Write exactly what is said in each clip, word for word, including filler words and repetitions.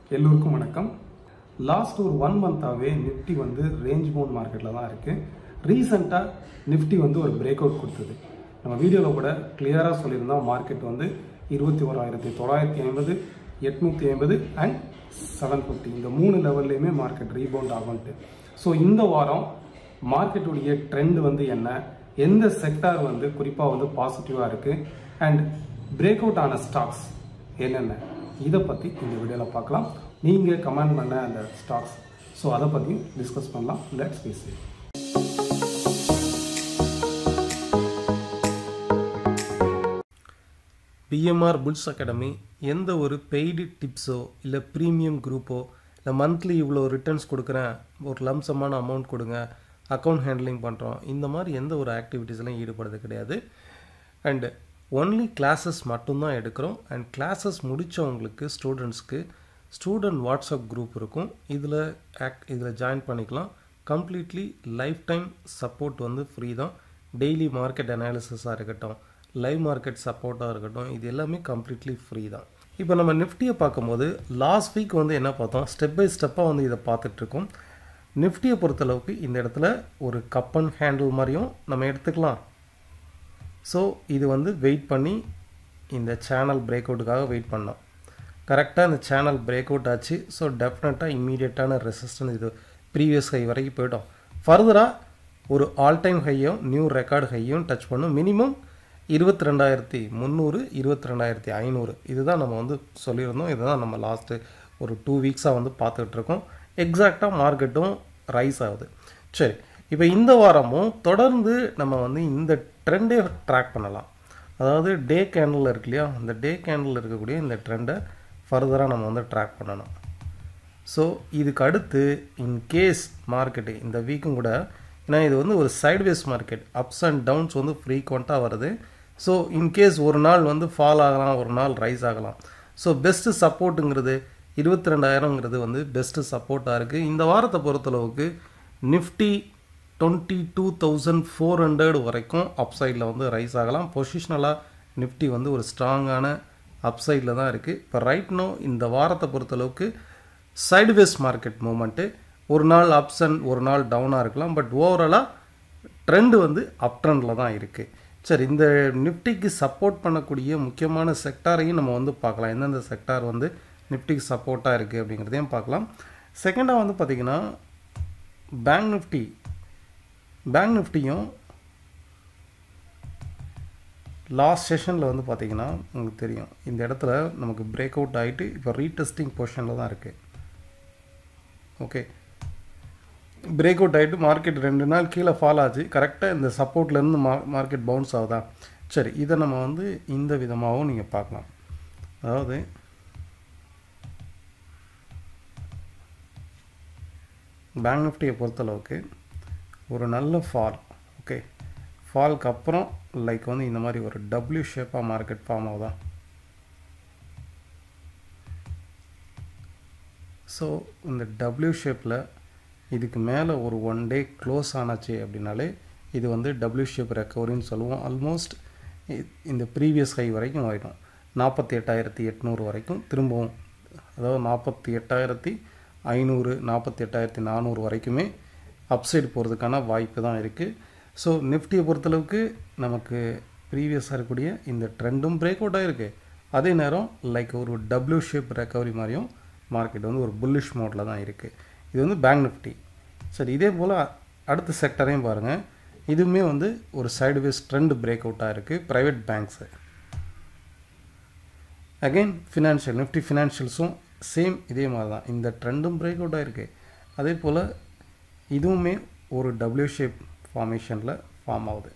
எல்லோருக்கும் வணக்கம். லாஸ்ட் ஒரு ஒன் மந்தாவே நிஃப்டி வந்து ரேஞ்ச் பவுண்ட் மார்க்கெட்டில் தான் இருக்குது. ரீசெண்டாக நிஃப்டி வந்து ஒரு பிரேக் அவுட் கொடுத்தது. நம்ம வீடியோவில் கூட கிளியராக சொல்லியிருந்தோம், மார்க்கெட் வந்து இருபத்தி ஓராயிரத்தி தொள்ளாயிரத்தி ஐம்பது எட்நூற்றி ஐம்பது அண்ட் செவன் ஃபிஃப்டி இந்த மூணு லெவல்லையுமே மார்க்கெட் ரீபவுண்ட் ஆகும்ட்டு. ஸோ இந்த வாரம் மார்க்கெட்டுடைய ட்ரெண்ட் வந்து என்ன, எந்த செக்டார் வந்து குறிப்பாக வந்து பாசிட்டிவாக இருக்குது அண்ட் பிரேக் அவுட் ஆன ஸ்டாக்ஸ் என்னென்ன, இதை பற்றி இந்த வீடியோவில் பார்க்கலாம். நீங்கள் கமெண்ட் பண்ண அந்த ஸ்டாக்ஸ், ஸோ அதை பற்றியும் டிஸ்கஸ் பண்ணலாம். லெட்ஸ் பேசி. பிஎம்ஆர் புல்ஸ் அகாடமி எந்த ஒரு பெய்டு டிப்ஸோ இல்லை ப்ரீமியம் குரூப்போ இல்லை மந்த்லி இவ்வளோ ரிட்டர்ன்ஸ் கொடுக்குறேன், ஒரு லம்சமான அமௌண்ட் கொடுங்க, அக்கௌண்ட் ஹேண்ட்லிங் பண்ணுறோம், இந்த மாதிரி எந்த ஒரு ஆக்டிவிட்டீஸ்லையும் ஈடுபடுறது கிடையாது. அண்டு ஒன்லி கிளாஸஸ் மட்டும்தான் எடுக்கிறோம். அண்ட் கிளாஸஸ் முடித்தவங்களுக்கு ஸ்டூடெண்ட்ஸ்க்கு ஸ்டூடெண்ட் வாட்ஸ்அப் குரூப் இருக்கும். இதில் ஆக் இதில் ஜாயின் பண்ணிக்கலாம். கம்ப்ளீட்லி லைஃப் டைம் சப்போர்ட் வந்து ஃப்ரீ தான். டெய்லி மார்க்கெட் அனாலிசிஸாக இருக்கட்டும், லைவ் மார்க்கெட் சப்போர்ட்டாக இருக்கட்டும், இது எல்லாமே கம்ப்ளீட்லி ஃப்ரீ தான். இப்போ நம்ம நிஃப்டியை பார்க்கும்போது லாஸ்ட் வீக் வந்து என்ன பார்த்தோம், ஸ்டெப் பை ஸ்டெப்பாக வந்து இதை பார்த்துட்ருக்கோம். நிஃப்டியை பொறுத்தளவுக்கு இந்த இடத்துல ஒரு கப் அண்ட் ஹேண்டில் மாதிரியும் நம்ம எடுத்துக்கலாம். ஸோ இது வந்து வெயிட் பண்ணி இந்த சேனல் பிரேக் அவுட்டுக்காக வெயிட் பண்ணோம். கரெக்டாக இந்த சேனல் பிரேக் அவுட் ஆச்சு. ஸோ டெஃபினட்டாக இம்மீடியட்டான ரெசிஸ்டன்ஸ் இது ப்ரீவியஸ் ஹை வரைக்கும் போய்ட்டோம். ஃபர்தராக ஒரு ஆல் டைம் ஹையும் நியூ ரெக்கார்டு ஹையும் டச் பண்ணும். மினிமம் இருபத்தி ரெண்டாயிரத்தி முந்நூறு இருபத்தி ரெண்டாயிரத்தி ஐநூறு இதுதான் நம்ம வந்து சொல்லியிருந்தோம். இதுதான் நம்ம லாஸ்ட்டு ஒரு டூ வீக்ஸாக வந்து பார்த்துட்ருக்கோம். எக்ஸாக்டாக மார்க்கெட்டும் ரைஸ் ஆகுது. சரி, இப்போ இந்த வாரமும் தொடர்ந்து நம்ம வந்து இந்த ட்ரெண்டே ட்ராக் பண்ணலாம். அதாவது டே கேண்டில் இருக்கு இல்லையா, அந்த டே கேண்டில் இருக்கக்கூடிய இந்த ட்ரெண்டை ஃபர்தராக நம்ம வந்து ட்ராக் பண்ணணும். ஸோ இதுக்கு அடுத்து இன்கேஸ் மார்க்கெட்டு இந்த வீக்கும் கூட, ஏன்னா இது வந்து ஒரு sideways market, ups and downs வந்து ஃப்ரீக்வெண்ட்டாக வருது. ஸோ இன்கேஸ் ஒரு நாள் வந்து ஃபால் ஆகலாம், ஒரு நாள் ரைஸ் ஆகலாம். ஸோ பெஸ்ட்டு சப்போர்ட்டுங்கிறது இருபத்தி ரெண்டாயிரங்கிறது வந்து பெஸ்ட்டு சப்போர்ட்டாக இருக்குது. இந்த வாரத்தை பொறுத்தளவுக்கு Nifty twenty two thousand four hundred வரைக்கும் அப்சைடில் வந்து ரைஸ் ஆகலாம். பொசிஷனலாக நிஃப்டி வந்து ஒரு ஸ்ட்ராங்கான அப்சைடில் தான் இருக்குது. இப்போ ரைட் நோ இந்த வாரத்தை பொறுத்தளவுக்கு சைட்வேஸ் மார்க்கெட் மூமெண்ட்டு, ஒரு நாள் அப்ஸ் அண்ட் ஒரு நாள் டவுனாக இருக்கலாம். பட் ஓவராலாக ட்ரெண்டு வந்து அப் ட்ரெண்டில் தான் இருக்குது. சரி, இந்த நிஃப்டிக்கு சப்போர்ட் பண்ணக்கூடிய முக்கியமான செக்டாரையும் நம்ம வந்து பார்க்கலாம். எந்தெந்த செக்டார் வந்து நிஃப்டிக்கு சப்போர்ட்டாக இருக்குது அப்படிங்கிறதையும் பார்க்கலாம். செகண்டாக வந்து பார்த்திங்கன்னா பேங்க் நிஃப்டி பேங்க் நிஃப்டியும் லாஸ்ட் செஷனில் வந்து பார்த்திங்கன்னா உங்களுக்கு தெரியும், இந்த இடத்துல நமக்கு பிரேக் அவுட் ஆகிட்டு இப்போ ரீடெஸ்டிங் பொசிஷனில் தான் இருக்குது. ஓகே, பிரேக் அவுட் ஆகிட்டு மார்க்கெட் ரெண்டு நாள் கீழே ஃபால் ஆச்சு. கரெக்டாக இந்த சப்போர்ட்லேருந்து மா மார்க்கெட் பவுன்ஸ் ஆகுதா. சரி, இதை நம்ம வந்து இந்த விதமாகவும் நீங்கள் பார்க்கலாம். அதாவது பேங்க் நிஃப்டியை பொறுத்தளவுக்கு ஒரு நல்ல ஃபால், ஓகே, ஃபால்க்கு அப்புறம் லைக் வந்து இந்த மாதிரி ஒரு டபிள்யூ ஷேப்பாக மார்க்கெட் ஃபார்ம் ஆகுதா. ஸோ இந்த டபிள்யூ ஷேப்பில் இதுக்கு மேலே ஒரு ஒன் டே க்ளோஸ் ஆனாச்சு அப்படின்னாலே இது வந்து டபிள்யூ ஷேப் ரெக்கவரின்னு சொல்லுவோம். ஆல்மோஸ்ட் இந்த ப்ரீவியஸ் ஹை வரைக்கும் ஆகிடும், நாற்பத்தி எட்டாயிரத்தி எட்நூறு வரைக்கும் திரும்பவும், அதாவது நாற்பத்தி எட்டாயிரத்தி ஐநூறு நாற்பத்தி எட்டாயிரத்தி நானூறு வரைக்குமே அப்சைடு போகிறதுக்கான வாய்ப்பு தான் இருக்குது. ஸோ நிஃப்டியை பொறுத்தளவுக்கு நமக்கு ப்ரீவியஸாக இருக்கக்கூடிய இந்த ட்ரெண்டும் பிரேக் அவுட் ஆகிருக்கு. அதே நேரம் லைக் ஒரு டபிள்யூ ஷேப் ரெக்கவரி மாதிரியும் மார்க்கெட் வந்து ஒரு புல்லிஷ் மோடில் தான் இருக்குது. இது வந்து பேங்க் நிஃப்டி. சரி, இதே போல் அடுத்த செக்டரையும் பாருங்கள். இதுவுமே வந்து ஒரு சைடுவேஸ் ட்ரெண்ட் பிரேக் அவுட்டாக இருக்குது. Private banks again financial Nifty ஃபினான்ஷியல்ஸும் சேம் இதே மாதிரி தான், இந்த ட்ரெண்டும் பிரேக் அவுட் ஆகிருக்கு. அதே போல் இதுவுமே ஒரு டபிள்யூ ஷேப் ஃபார்மேஷனில் ஃபார்ம் ஆகுது.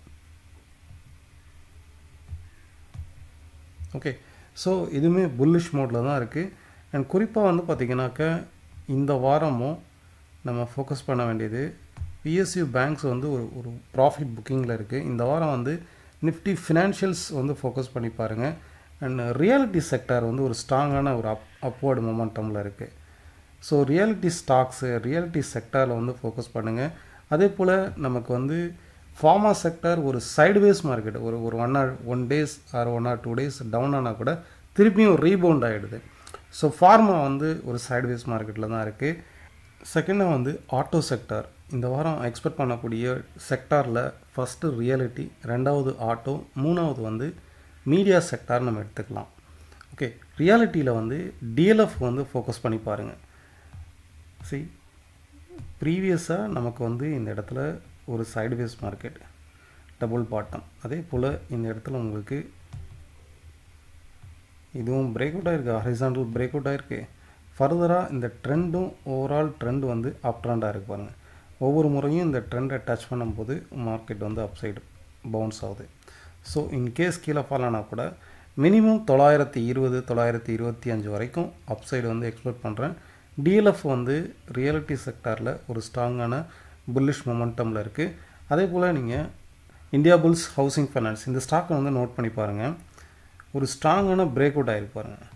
ஓகே, ஸோ இதுவுமே புல்லிஷ் மோடில் தான் இருக்குது. அண்ட் குறிப்பாக வந்து பார்த்திங்கனாக்கா இந்த வாரமும் நம்ம ஃபோக்கஸ் பண்ண வேண்டியது பிஎஸ்யூ பேங்க்ஸ் வந்து ஒரு ஒரு ப்ராஃபிட் புக்கிங்கில் இருக்குது. இந்த வாரம் வந்து நிஃப்டி ஃபினான்ஷியல்ஸ் வந்து ஃபோக்கஸ் பண்ணி பாருங்கள். அண்ட் ரியாலிட்டி செக்டார் வந்து ஒரு ஸ்ட்ராங்கான ஒரு அப் அப்வர்டு மொமெண்டமில் இருக்குது. ஸோ ரியாலிட்டி ஸ்டாக்ஸு ரியாலிட்டி செக்டாரில் வந்து ஃபோக்கஸ் பண்ணுங்கள். அதே போல் நமக்கு வந்து ஃபார்மா செக்டார் ஒரு சைடுவேஸ் மார்க்கெட், ஒரு ஒரு one or one days or one or two days down ஆனால் கூட திருப்பியும் ரீபவுண்ட் ஆகிடுது. ஸோ ஃபார்மா வந்து ஒரு சைட்வேஸ் மார்க்கெட்டில் தான் இருக்குது. செகண்டாக வந்து ஆட்டோ செக்டார். இந்த வாரம் எக்ஸ்பெக்ட் பண்ணக்கூடிய செக்டாரில் ஃபஸ்ட்டு ரியாலிட்டி, ரெண்டாவது ஆட்டோ, மூணாவது வந்து மீடியா செக்டார் நம்ம எடுத்துக்கலாம். ஓகே, ரியாலிட்டியில் வந்து டிஎல்எஃப் வந்து ஃபோக்கஸ் பண்ணி பாருங்கள். சி ப்ரீவியஸாக நமக்கு வந்து இந்த இடத்துல ஒரு சைட்வேஸ் மார்க்கெட், டபுள் பாட்டம், அதே போல் இந்த இடத்துல உங்களுக்கு இதுவும் பிரேக் அவுட் ஆகிருக்கு, ஹரிசாண்டல் பிரேக் அவுட் ஆகிருக்கு. ஃபர்தராக இந்த ட்ரெண்டும் ஓவரால் ட்ரெண்ட் வந்து அப் ட்ரெண்டாக இருக்கு பாருங்கள். ஒவ்வொரு முறையும் இந்த ட்ரெண்டை டச் பண்ணும்போது மார்க்கெட் வந்து அப் சைடு பவுன்ஸ் ஆகுது. ஸோ இன்கேஸ் கீழே ஃபால் ஆனால் கூட மினிமம் தொள்ளாயிரத்தி இருபது தொள்ளாயிரத்தி இருபத்தி அஞ்சு வரைக்கும் அப் சைடு வந்து எக்ஸ்பெக்ட் பண்ணுறேன். டிஎல்எஃப் வந்து ரியாலிட்டி செக்டாரில் ஒரு ஸ்ட்ராங்கான புல்லிஷ் மொமெண்டமில் இருக்குது. அதே போல் நீங்கள் இந்தியா புல்ஸ் ஹவுசிங் ஃபைனான்ஸ் இந்த ஸ்டாக்கை வந்து நோட் பண்ணி பாருங்கள். ஒரு ஸ்ட்ராங்கான பிரேக் அவுட் ஆகிருக்கு பாருங்கள்.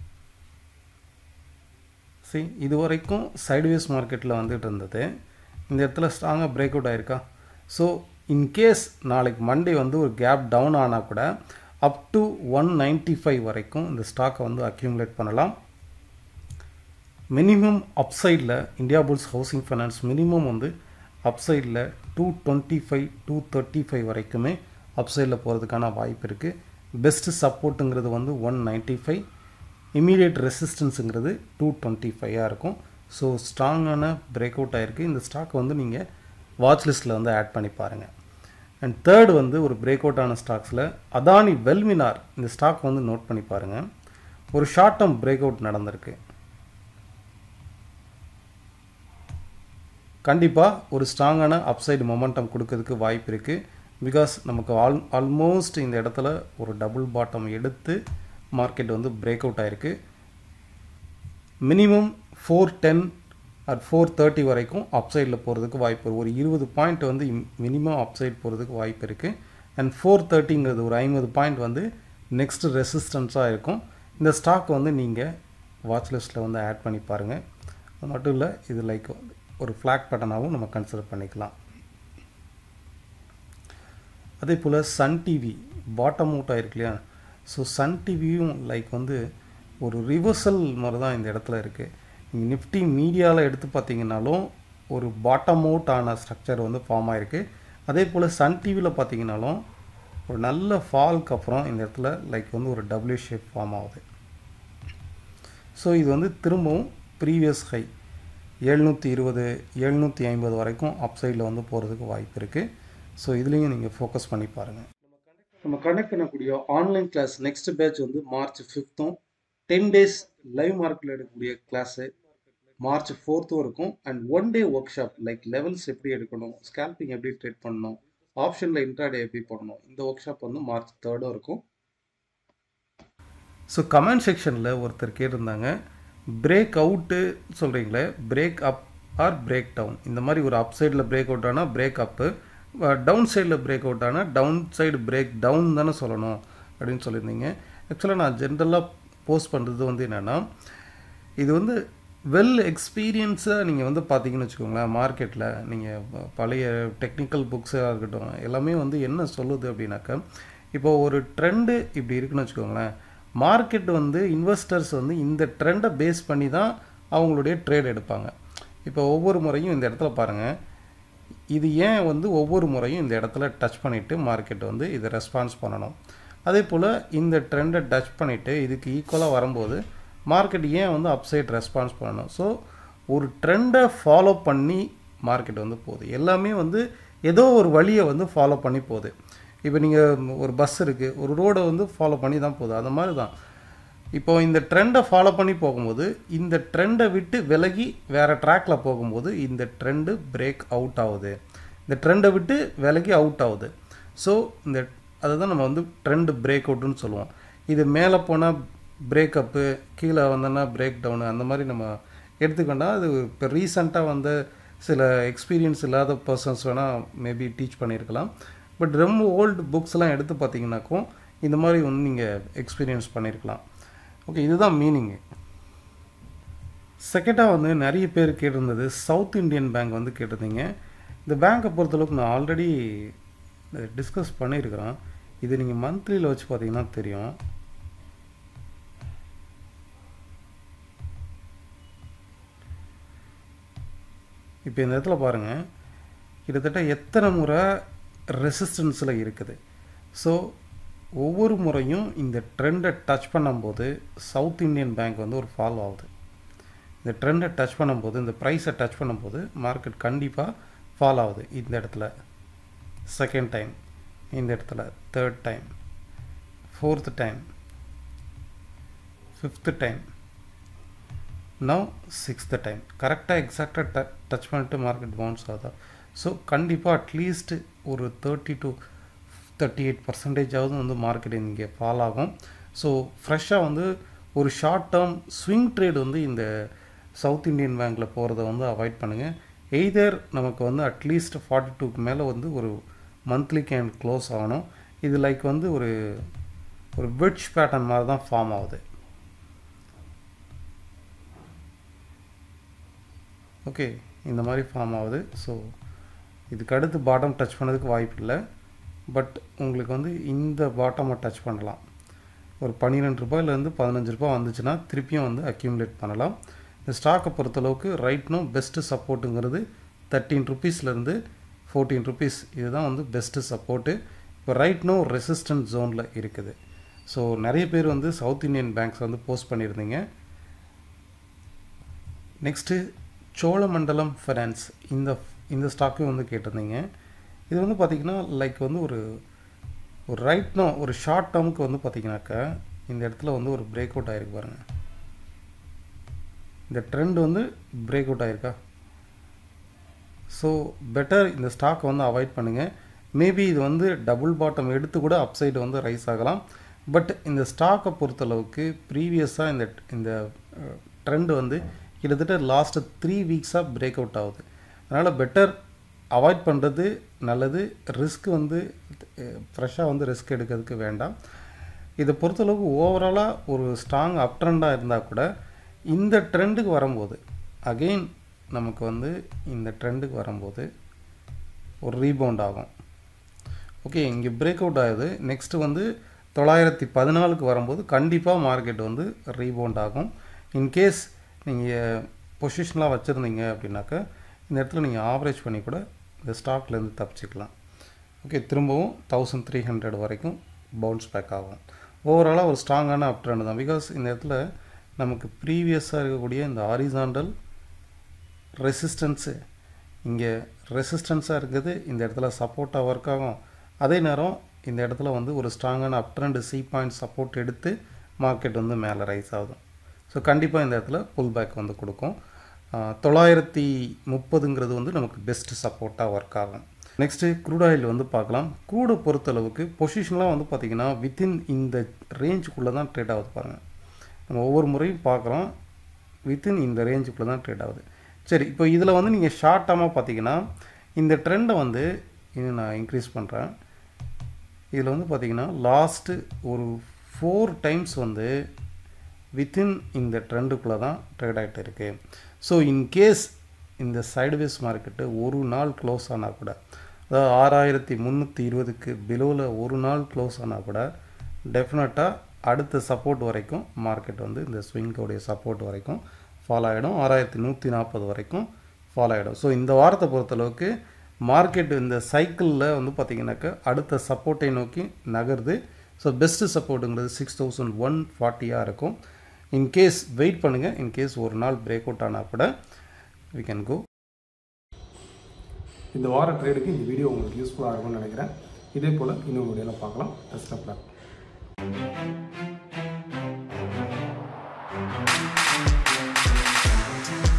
சரி, இது வரைக்கும் சைட்வேஸ் மார்க்கெட்டில் வந்துட்டு இருந்தது, இந்த இடத்துல ஸ்ட்ராங்காக பிரேக் அவுட் ஆகிருக்கா. ஸோ இன்கேஸ் நாளைக்கு மண்டே வந்து ஒரு கேப் டவுன் ஆனால் கூட up to one ninety five வரைக்கும் இந்த ஸ்டாக்கை வந்து அக்யூமுலேட் பண்ணலாம். மினிமம் அப்சைடில் Indiabulls housing finance minimum வந்து அப்சைடில் two twenty five two thirty five வரைக்குமே அப்சைடில் போகிறதுக்கான வாய்ப்பு இருக்குது. பெஸ்ட்டு சப்போர்ட்டுங்கிறது வந்து ஒன் நைன்ட்டி ஃபைவ், இமீடியட் ரெசிஸ்டன்ஸுங்கிறது டூ டுவெண்ட்டி ஃபைவாக இருக்கும். ஸோ ஸ்ட்ராங்கான பிரேக் அவுட் ஆகிருக்கு. இந்த ஸ்டாக் வந்து நீங்கள் வாட்ச் லிஸ்ட்டில் வந்து ஆட் பண்ணி பாருங்கள். அண்ட் தேர்டு வந்து ஒரு பிரேக் அவுட் ஆன ஸ்டாக்ஸில் அதானி வெல்மினார், இந்த ஸ்டாக் வந்து நோட் பண்ணி பாருங்கள். ஒரு ஷார்ட் டேர்ம் பிரேக் அவுட் நடந்திருக்கு. கண்டிப்பாக ஒரு ஸ்ட்ராங்கான அப்சைடு மொமெண்டம் கொடுக்கறதுக்கு வாய்ப்பு இருக்குது. பிகாஸ் நமக்கு ஆல் ஆல்மோஸ்ட் இந்த இடத்துல ஒரு டபுள் பாட்டம் எடுத்து மார்க்கெட் வந்து பிரேக் அவுட் ஆகிருக்கு. Minimum four ten or four thirty வரைக்கும் அப்சைடில் போகிறதுக்கு வாய்ப்பு இருக்குது. ஒரு இருபது பாயிண்ட் வந்து மினிமம் அப்சைட் போகிறதுக்கு வாய்ப்பு இருக்குது. அண்ட் ஃபோர் தேர்ட்டிங்கிறது ஒரு ஐம்பது பாயிண்ட் வந்து நெக்ஸ்ட் ரெசிஸ்டன்ஸாக இருக்கும். இந்த ஸ்டாக் வந்து நீங்கள் வாட்ச் லிஸ்ட்டில் வந்து ஆட் பண்ணி பாருங்கள். அது மட்டும் இல்லை, இது லைக் ஒரு ஃப்ளாக் பேட்டர்னாகவும் நம்ம கன்சிடர் பண்ணிக்கலாம். அதே போல் சன் டிவி பாட்டம் அவுட் ஆகிருக்கு இல்லையா. ஸோ சன் டிவியும் லைக் வந்து ஒரு ரிவர்சல் மாதிரி தான் இந்த இடத்துல இருக்குது. நீங்கள் நிஃப்டி மீடியாவில் எடுத்து பார்த்தீங்கன்னாலும் ஒரு பாட்டம் அவுட் ஆன ஸ்ட்ரக்சர் வந்து ஃபார்ம் ஆகிருக்கு. அதே போல் சன் டிவியில் பார்த்தீங்கன்னாலும் ஒரு நல்ல ஃபால்க்கு அப்புறம் இந்த இடத்துல லைக் வந்து ஒரு டபுள்யூ ஷேப் ஃபார்ம் ஆகுது. ஸோ இது வந்து திரும்பவும் ப்ரீவியஸ் ஹை எழுநூற்றி இருபது எழுநூற்றி ஐம்பது வரைக்கும் அப்சைடில் வந்து போகிறதுக்கு வாய்ப்பு இருக்குது. ஸோ இதுலேயும் நீங்கள் ஃபோக்கஸ் பண்ணி பாருங்கள். நம்ம கனெக்ட் பண்ணக்கூடிய ஆன்லைன் கிளாஸ் நெக்ஸ்ட் பேட்ச் வந்து மார்ச் ஃபிஃப்த்தும், டென் டேஸ் லைவ் மார்க்கெட்டில் எடுக்கக்கூடிய கிளாஸு மார்ச் ஃபோர்த்தும் இருக்கும். And one day work like levels எப்படி எடுக்கணும், ஸ்கேல்பிங் எப்படி ட்ரேட் பண்ணணும், ஆப்ஷனில் இன்ட்ராடே எப்படி பண்ணணும், இந்த ஒர்க் ஷாப் வந்து மார்ச் தேர்டும் இருக்கும். ஸோ கமெண்ட் செக்ஷனில் ஒருத்தர் கேட்டிருந்தாங்க, பிரேக் அவுட்டு சொல்கிறீங்களே, break up or break down, இந்த மாதிரி ஒரு அப் சைடில் பிரேக் அவுட் ஆனால் பிரேக் அப்பு, டவுன் சைடில் பிரேக் அவுட் ஆனால் டவுன் சைடு பிரேக் டவுன் தானே சொல்லணும் அப்படின்னு சொல்லியிருந்தீங்க. ஆக்சுவலாக நான் ஜென்ரலாக போஸ்ட் பண்ணுறது வந்து என்னென்னா, இது வந்து வெல் எக்ஸ்பீரியன்ஸாக நீங்கள் வந்து பார்த்தீங்கன்னு வச்சுக்கோங்களேன், மார்க்கெட்டில் நீங்கள் பழைய டெக்னிக்கல் புக்ஸாக இருக்கட்டும் எல்லாமே வந்து என்ன சொல்லுது அப்படின்னாக்கா, இப்போ ஒரு ட்ரெண்டு இப்படி இருக்குன்னு வச்சுக்கோங்களேன், மார்க்கெட் வந்து இன்வெஸ்டர்ஸ் வந்து இந்த ட்ரெண்டை பேஸ் பண்ணி தான் அவங்களுடைய ட்ரேட் எடுப்பாங்க. இப்போ ஒவ்வொரு முறையும் இந்த இடத்துல பாருங்கள், இது ஏன் வந்து ஒவ்வொரு முறையும் இந்த இடத்துல டச் பண்ணிவிட்டு மார்க்கெட் வந்து இதை ரெஸ்பான்ஸ் பண்ணணும். அதே போல் இந்த ட்ரெண்டை டச் பண்ணிவிட்டு இதுக்கு ஈக்குவலாக வரும்போது மார்க்கெட் ஏன் வந்து அப்சைட் ரெஸ்பான்ஸ் பண்ணணும். ஸோ ஒரு ட்ரெண்டை ஃபாலோ பண்ணி மார்க்கெட் வந்து போகுது, எல்லாமே வந்து ஏதோ ஒரு வழியை வந்து ஃபாலோ பண்ணி போகுது. இப்போ நீங்கள் ஒரு பஸ் இருக்குது, ஒரு ரோடை வந்து ஃபாலோ பண்ணி தான் போகுது, அந்த மாதிரி தான். இப்போ இந்த ட்ரெண்டை ஃபாலோ பண்ணி போகும்போது இந்த ட்ரெண்டை விட்டு விலகி வேறு ட்ராக்கில் போகும்போது இந்த ட்ரெண்டு பிரேக் அவுட் ஆகுது, இந்த ட்ரெண்டை விட்டு விலகி அவுட் ஆகுது. ஸோ இந்த அதை தான் நம்ம வந்து ட்ரெண்டு பிரேக் அவுட்டுன்னு சொல்லுவோம். இது மேலே போனால் பிரேக்கப்பு, கீழே வந்தோன்னா பிரேக் டவுனு, அந்த மாதிரி நம்ம எடுத்துக்கொண்டால் அது இப்போ ரீசண்டாக வந்து சில எக்ஸ்பீரியன்ஸ் இல்லாத பர்சன்ஸ் வேணால் மேபி டீச் பண்ணியிருக்கலாம். பட் ரொம்ப ஓல்டு புக்ஸ்லாம் எடுத்து பார்த்தீங்கன்னாக்கும் இந்த மாதிரி வந்து நீங்கள் எக்ஸ்பீரியன்ஸ் பண்ணியிருக்கலாம். ஓகே, இதுதான் மீனிங்கு. செகண்டாக வந்து நிறைய பேர் கேட்டிருந்தது சவுத் இண்டியன் பேங்க் வந்து கேட்டிருந்தீங்க. இந்த பேங்க்கை பொறுத்தளவுக்கு நான் ஆல்ரெடி டிஸ்கஸ் பண்ணியிருக்கிறேன். இது நீங்கள் மந்த்லியில் வச்சு பார்த்தீங்கன்னா தெரியும். இப்போ இந்த இடத்துல பாருங்கள், கிட்டத்தட்ட எத்தனை முறை ரெசிஸ்டன்ஸில் இருக்குது. ஸோ ஒவ்வொரு முறையும் இந்த ட்ரெண்டை டச் பண்ணும்போது சவுத் இந்தியன் பேங்க் வந்து ஒரு ஃபாலோ ஆகுது. இந்த ட்ரெண்டை டச் பண்ணும்போது, இந்த ப்ரைஸை டச் பண்ணும்போது மார்க்கெட் கண்டிப்பாக ஃபாலோ ஆகுது. இந்த இடத்துல செகண்ட் டைம், இந்த இடத்துல third time, fourth time, fifth time, now sixth time. கரெக்டாக எக்ஸாக்டாக ட டச் பண்ணிட்டு மார்க்கெட் பவுன்ஸ் ஆகுதா? ஸோ கண்டிப்பாக அட்லீஸ்ட் ஒரு தேர்ட்டி டு தேர்ட்டி எயிட் பர்சன்டேஜாவது வந்து மார்க்கெட் இங்கே ஃபால் ஆகும். ஸோ ஃப்ரெஷ்ஷாக வந்து ஒரு ஷார்ட் டேர்ம் ஸ்விங் ட்ரேட் வந்து இந்த சவுத் இந்தியன் பேங்க்கில் போகிறத வந்து அவாய்ட் பண்ணுங்கள். எய்தர் நமக்கு வந்து அட்லீஸ்ட் ஃபார்ட்டி டூக்கு மேலே வந்து ஒரு மந்த்லி கேன் க்ளோஸ் ஆகணும். இது லைக் வந்து ஒரு ஒரு வெட்ஜ் பேட்டர்ன் மாதிரி தான் ஃபார்ம் ஆகுது. ஓகே, இந்த மாதிரி ஃபார்ம் ஆகுது. ஸோ இதுக்கு அடுத்து பாட்டம் டச் பண்ணதுக்கு வாய்ப்பு இல்லை. பட் உங்களுக்கு வந்து இந்த பாட்டமை டச் பண்ணலாம். ஒரு பன்னிரெண்டு ரூபாயிலேருந்து பதினஞ்சு ரூபாய் வந்துச்சுன்னா திருப்பியும் வந்து அக்யூமுலேட் பண்ணலாம். இந்த ஸ்டாக்கை பொறுத்தளவுக்கு ரைட்னோ பெஸ்ட்டு சப்போர்ட்டுங்கிறது தேர்ட்டீன் ருபீஸ்லேருந்து ஃபோர்டீன் ருபீஸ், இதுதான் வந்து பெஸ்ட்டு சப்போர்ட்டு. இப்போ ரைட்னோ ரெசிஸ்டன்ட் ஜோனில் இருக்குது. ஸோ நிறைய பேர் வந்து சவுத் இந்தியன் பேங்க்ஸ் வந்து போஸ்ட் பண்ணியிருந்தீங்க. நெக்ஸ்ட்டு சோழமண்டலம் ஃபைனான்ஸ், இந்த இந்த ஸ்டாக்கும் வந்து கேட்டிருந்தீங்க. இது வந்து பார்த்திங்கன்னா லைக் வந்து ஒரு ஒரு ரைட்னோ ஒரு ஷார்ட் டேர்முக்கு வந்து பார்த்திங்கனாக்கா இந்த இடத்துல வந்து ஒரு பிரேக் அவுட் ஆகிருக்கு பாருங்கள். இந்த ட்ரெண்ட் வந்து பிரேக் அவுட் ஆகிருக்கா? ஸோ பெட்டர் இந்த ஸ்டாக் வந்து அவாய்ட் பண்ணுங்கள். மேபி இது வந்து டபுள் பாட்டம் எடுத்து கூட அப்சைடு வந்து ரைஸ் ஆகலாம். பட் இந்த ஸ்டாக்கை பொறுத்தளவுக்கு ப்ரீவியஸாக இந்த இந்த ட்ரெண்ட் வந்து கிட்டத்தட்ட லாஸ்ட்டு த்ரீ வீக்ஸாக பிரேக் அவுட் ஆகுது. அதனால் பெட்டர் அவாய்ட் பண்ணுறது நல்லது. ரிஸ்க் வந்து ஃப்ரெஷ்ஷாக வந்து ரிஸ்க் எடுக்கிறதுக்கு வேண்டாம். இதை பொறுத்தளவுக்கு ஓவராலாக ஒரு ஸ்ட்ராங் அப் ட்ரெண்டாக இருந்தால் கூட இந்த ட்ரெண்டுக்கு வரும்போது அகெயின் நமக்கு வந்து இந்த ட்ரெண்டுக்கு வரும்போது ஒரு ரீபவுண்ட் ஆகும். ஓகே, இங்கே பிரேக் அவுட் ஆகுது. நெக்ஸ்ட்டு வந்து தொள்ளாயிரத்தி பதினாலுக்கு வரும்போது கண்டிப்பாக மார்க்கெட் வந்து ரீபவுண்ட் ஆகும். இன்கேஸ் நீங்கள் பொசிஷனலாக வச்சுருந்தீங்க அப்படின்னாக்கா இந்த இடத்துல நீங்கள் ஆவரேஜ் பண்ணி கூட இந்த ஸ்டாக்லேருந்து தப்பிச்சிக்கலாம். ஓகே, திரும்பவும் தௌசண்ட் த்ரீ ஹண்ட்ரட் வரைக்கும் பவுன்ஸ் பேக் ஆகும். ஓவராலாக ஒரு ஸ்ட்ராங்கான அப் ட்ரெண்ட் தான். பிகாஸ் இந்த இடத்துல நமக்கு ப்ரீவியஸாக இருக்கக்கூடிய இந்த ஹாரிசாண்டல் ரெசிஸ்டன்ஸு, இங்கே ரெசிஸ்டன்ஸாக இருக்குது, இந்த இடத்துல சப்போர்ட்டாக ஒர்க் ஆகும். அதே நேரம் இந்த இடத்துல வந்து ஒரு ஸ்ட்ராங்கான up trend C point support எடுத்து மார்க்கெட் வந்து மேலே ரைஸ் ஆகும். ஸோ கண்டிப்பாக இந்த இடத்துல புல் பேக் வந்து கொடுக்கும். தொள்ளாயிரத்தி முப்பதுங்கிறது வந்து நமக்கு பெஸ்ட்டு சப்போர்ட்டாக ஒர்க் ஆகும். நெக்ஸ்ட்டு க்ரூட் ஆயில் வந்து பார்க்கலாம். க்ரூடை பொறுத்தளவுக்கு பொசிஷன்லாம் வந்து பார்த்திங்கன்னா வித்தின் இந்த ரேஞ்சுக்குள்ளே தான் ட்ரேட் ஆகுது பாருங்கள். நம்ம ஒவ்வொரு முறையும் பார்க்குறோம், வித்தின் இந்த ரேஞ்சுக்குள்ளே தான் ட்ரேட் ஆகுது. சரி, இப்போ இதில் வந்து நீங்கள் ஷார்ட் டேர்மாக பார்த்தீங்கன்னா இந்த ட்ரெண்டை வந்து இன்னும் நான் இன்க்ரீஸ் பண்ணுறேன். இதில் வந்து பார்த்திங்கன்னா லாஸ்ட்டு ஒரு ஃபோர் டைம்ஸ் வந்து வித்தின் இந்த ட்ரெண்டுக்குள்ளே தான் ட்ரேட் ஆகிட்டு இருக்குது. ஸோ இன்கேஸ் இந்த சைடுவேஸ் மார்க்கெட்டு ஒரு நாள் க்ளோஸ் ஆனால் கூட, அதாவது ஆறாயிரத்தி முந்நூற்றி இருபதுக்கு பிலோவில் ஒரு நாள் க்ளோஸ் ஆனால் கூட டெஃபினட்டாக அடுத்த சப்போர்ட் வரைக்கும் மார்க்கெட் வந்து இந்த ஸ்விங்கோடைய சப்போர்ட் வரைக்கும் ஃபாலோ ஆகிடும். ஆறாயிரத்தி நூற்றி நாற்பது வரைக்கும் ஃபாலோ ஆகிடும். ஸோ இந்த வாரத்தை பொறுத்தளவுக்கு மார்க்கெட் இந்த சைக்கிளில் வந்து பார்த்திங்கனாக்கா அடுத்த சப்போர்ட்டை நோக்கி நகருது. ஸோ பெஸ்ட்டு சப்போர்ட்டுங்கிறது சிக்ஸ் தௌசண்ட் ஒன் ஃபார்ட்டியாக இருக்கும். இன்கேஸ் வெயிட் பண்ணுங்கள், இன்கேஸ் ஒரு நாள் பிரேக் அவுட் ஆனால் கூட we can go. இந்த வார ட்ரேடுக்கு இந்த வீடியோ உங்களுக்கு யூஸ்ஃபுல்லாக இருக்கும்னு நினைக்கிறேன். இதே போல் இன்னொரு வீடியோவில் பார்க்கலாம். Best of luck.